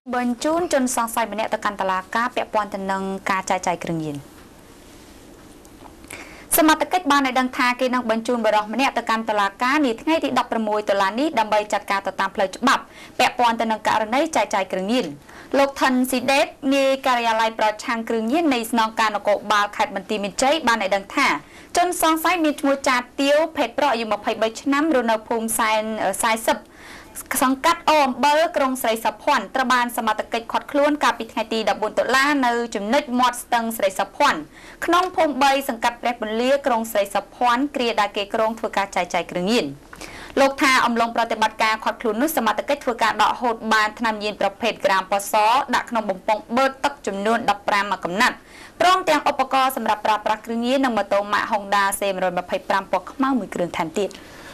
បញ្ជូនជនសង្ស័យម្នាក់ទៅកាន់តុលាការពាក់ព័ន្ធទៅនឹងការចែកចាយគ្រឿងញៀនសមត្ថកិច្ចបានឲ្យដឹងថាគេនឹងបញ្ជូនបរិសុទ្ធម្នាក់ទៅកាន់តុលាការនាថ្ងៃទី16តុលានេះដើម្បីចាត់ការទៅតាមផ្លូវច្បាប់ពាក់ព័ន្ធទៅនឹងករណីចែកចាយគ្រឿងញៀនលោកថនស៊ីដេតនាយការិយាល័យប្រឆាំងគ្រឿងញៀននៃស្នងការនគរបាលខេត្តបន្ទាយមានជ័យបានឲ្យដឹងថាជនសង្ស័យមានឈ្មោះចាទៀវភេទប្រុសអាយុ23ឆ្នាំរស់នៅភូមិសែន40សង្កាត់អូអំបិលក្រុងស្រីសុភ័ណ្ឌត្រូវបានសមត្ថកិច្ចឃាត់ខ្លួនកាលពីថ្ងៃទី14តុលានៅចំណុចមាត់ស្ទឹងស្រីសុភ័ណ្ឌក្នុងភូមិ3សង្កាត់ព្រះពន្លាក្រុងស្រីសុភ័ណ្ឌគ្រាដែលគេក្រុងធ្វើការចែកចាយគ្រឿងញៀនលោកថាអំឡុងប្រតិបត្តិការឃាត់ខ្លួននោះសមត្ថកិច្ចធ្វើការដកហូតបានថ្នាំញៀនប្រភេទក្រាមប៉សដាក់ក្នុងបំពង់បឺតទឹកចំនួន15មកកំណាត់ព្រមទាំងឧបករណ៍សម្រាប់ប្រើប្រាស់គ្រឿងញៀននិងម៉ូតូម៉ាក Honda C125 ពណ៌ខ្មៅមួយគ្រឿងថែមទៀត